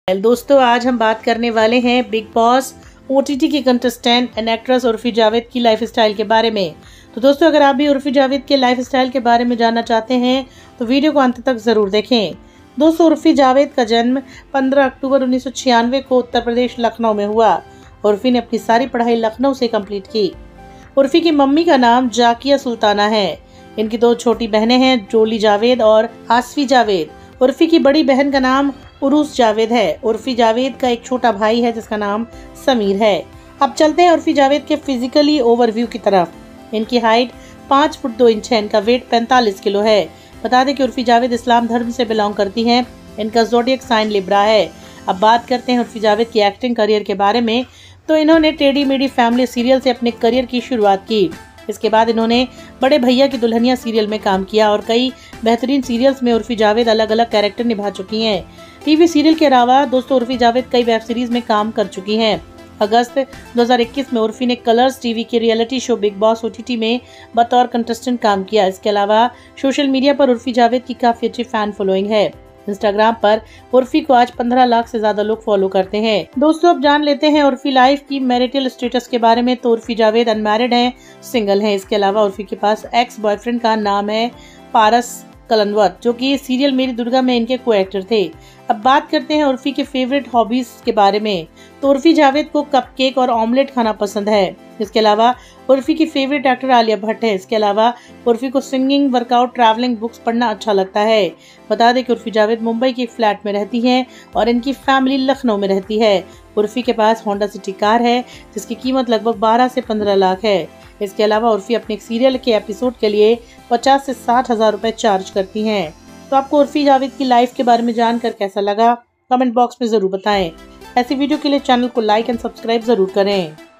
दोस्तों आज हम बात करने वाले हैं बिग बॉस ओटीटी की contestant and actress Urfi Javed की लाइफस्टाइल के बारे में। तो दोस्तों अगर आप भी उर्फी जावेद के लाइफस्टाइल के बारे में जानना चाहते हैं तो वीडियो को अंत तक जरूर देखें। दोस्तों उर्फी जावेद का जन्म 15 अक्टूबर 1996 को उत्तर प्रदेश लखनऊ में हुआ। उर्फी ने अपनी सारी पढ़ाई लखनऊ से कंप्लीट की। उर्फी की मम्मी का नाम जाकिया सुल्ताना है। इनकी दो छोटी बहनें हैं, जोली जावेद और आसफी जावेद। उर्फी की बड़ी बहन का नाम उरूस जावेद है। उर्फी जावेद का एक छोटा भाई है जिसका नाम समीर है। अब चलते हैं उर्फी जावेद के फिजिकली ओवरव्यू की तरफ। इनकी हाइट 5 फुट 2 इंच है। इनका वेट 45 किलो है। बता दें कि उर्फी जावेद इस्लाम धर्म से बिलोंग करती हैं। इनका ज़ोडिएक साइन लिब्रा है। अब बात करते हैं उर्फी जावेद की एक्टिंग करियर के बारे में। तो इन्होंने टेढ़ी मेढ़ी फैमिली सीरियल से अपने करियर की शुरुआत की। इसके बाद इन्होंने बड़े भैया की दुल्हनिया सीरियल में काम किया और कई बेहतरीन सीरियल्स में उर्फी जावेद अलग अलग कैरेक्टर निभा चुकी हैं। टीवी सीरियल के अलावा दोस्तों उर्फी जावेद कई वेब सीरीज में काम कर चुकी हैं। अगस्त 2021 में उर्फी ने कलर्स टीवी के reality show Bigg Boss OTT में बतौर कंटेस्टेंट काम किया। इसके अलावा सोशल मीडिया पर उर्फी जावेद की काफी अच्छी फैन फॉलोइंग है। इंस्टाग्राम पर उर्फी को आज 15 लाख से ज्यादा लोग फॉलो करते हैं। दोस्तों अब जान लेते हैं उर्फी लाइफ की मैरिटल स्टेटस के बारे में। तो उर्फी जावेद अनमैरिड हैं, सिंगल हैं। इसके अलावा उर्फी के पास एक्स बॉयफ्रेंड का नाम है पारस कलनवत, जो कि सीरियल मेरी दुर्गा में इनके को एक्टर थे। अब बात करते हैं उर्फी के फेवरेट हॉबीज के बारे में। तो उर्फी जावेद को कपकेक और ऑमलेट खाना पसंद है। इसके अलावा उर्फी की फेवरेट एक्टर आलिया भट्ट है। इसके अलावा उर्फी को सिंगिंग, वर्कआउट, ट्रैवलिंग, बुक्स पढ़ना अच्छा लगता है। बता दें कि उर्फी जावेद मुंबई के एक फ्लैट में रहती हैं और इनकी फैमिली लखनऊ में रहती है। उर्फी के पास होंडा सिटी कार है जिसकी कीमत लगभग 12 से 15 लाख है। इसके अलावा उर्फी अपने एक सीरियल के एपिसोड के लिए 50 से 60 हजार रुपए चार्ज करती हैं। तो आपको उर्फी जावेद की लाइफ के बारे में जानकर कैसा लगा, कमेंट बॉक्स में जरूर बताएं। ऐसी वीडियो के लिए चैनल को लाइक एंड सब्सक्राइब जरूर करें।